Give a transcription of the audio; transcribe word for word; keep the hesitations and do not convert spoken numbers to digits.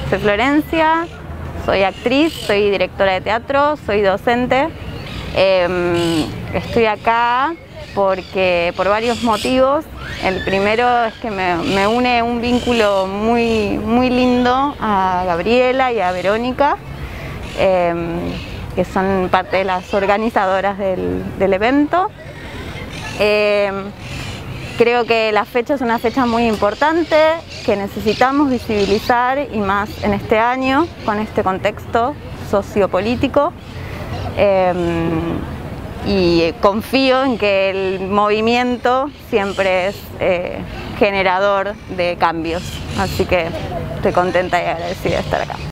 Soy Florencia, soy actriz, soy directora de teatro, soy docente. Eh, estoy acá porque por varios motivos. El primero es que me, me une un vínculo muy, muy lindo a Gabriela y a Verónica, eh, que son parte de las organizadoras del, del evento. Eh, creo que la fecha es una fecha muy importante que necesitamos visibilizar, y más en este año con este contexto sociopolítico. Eh, y confío en que el movimiento siempre es eh, generador de cambios, así que estoy contenta y agradecida de estar acá.